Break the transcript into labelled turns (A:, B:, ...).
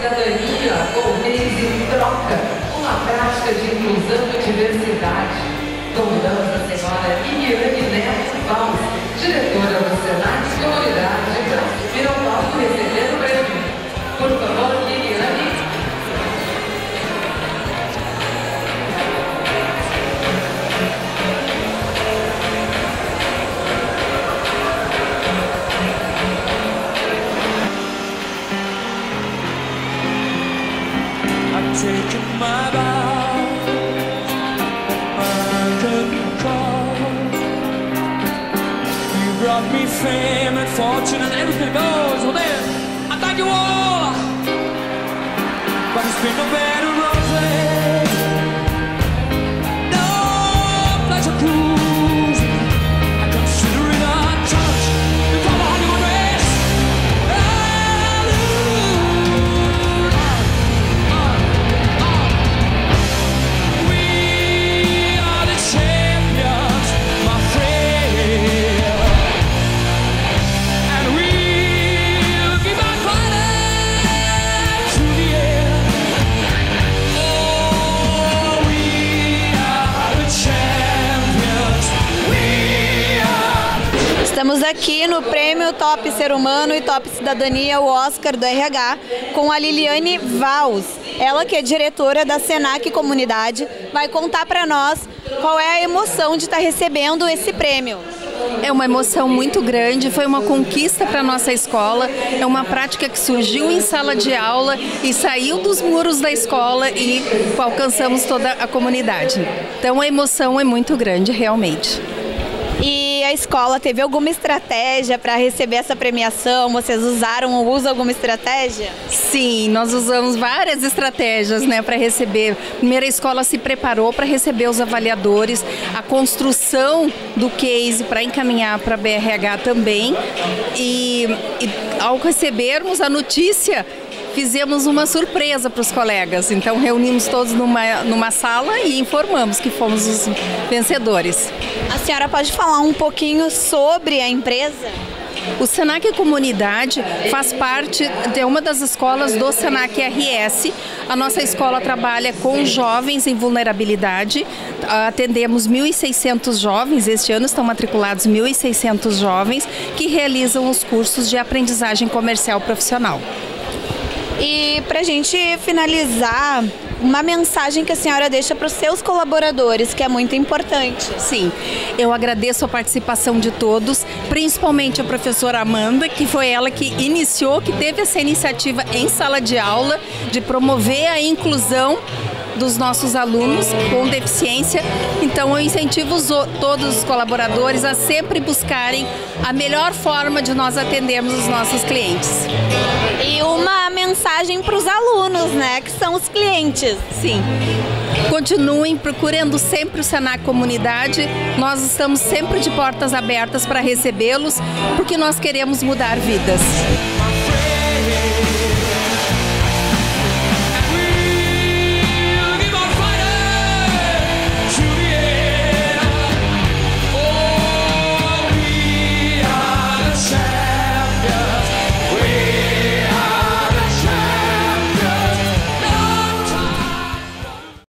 A: cidadania ou meios em troca, uma prática de inclusão e diversidade. Convidamos a senhora Liliane Neto Valls, diretora do Senac Comunidade, para subir ao palco e receber o prêmio. Por favor, Liliane.
B: Taking my vows under control. You brought me fame and fortune and everything goes. Well then, I thank you all, but it's been no bed of roses, no pleasure cruise. I consider it a touch before my honeymoon race.
C: Estamos aqui no Prêmio Top Ser Humano e Top Cidadania, o Oscar do RH, com a Liliane Valls. Ela que é diretora da Senac Comunidade, vai contar para nós qual é a emoção de estar recebendo esse prêmio.
D: É uma emoção muito grande, foi uma conquista para a nossa escola, é uma prática que surgiu em sala de aula e saiu dos muros da escola e alcançamos toda a comunidade. Então a emoção é muito grande, realmente.
C: E a escola teve alguma estratégia para receber essa premiação? Vocês usaram ou usam alguma estratégia?
D: Sim, nós usamos várias estratégias, né, para receber. Primeiro, a escola se preparou para receber os avaliadores, a construção do case para encaminhar para a BRH também. E ao recebermos a notícia, fizemos uma surpresa para os colegas. Então reunimos todos numa sala e informamos que fomos os vencedores.
C: A senhora pode falar um pouquinho sobre a empresa?
D: O Senac Comunidade faz parte de uma das escolas do Senac RS. A nossa escola trabalha com jovens em vulnerabilidade. Atendemos 1.600 jovens, este ano estão matriculados 1.600 jovens que realizam os cursos de aprendizagem comercial profissional.
C: E para a gente finalizar, uma mensagem que a senhora deixa para os seus colaboradores, que é muito importante.
D: Sim, eu agradeço a participação de todos, principalmente a professora Amanda, que foi ela que iniciou, que teve essa iniciativa em sala de aula de promover a inclusão dos nossos alunos com deficiência. Então eu incentivo todos os colaboradores a sempre buscarem a melhor forma de nós atendermos os nossos clientes.
C: E uma mensagem para os alunos, né, que são os clientes.
D: Sim, continuem procurando sempre o Senac Comunidade. Nós estamos sempre de portas abertas para recebê-los, porque nós queremos mudar vidas.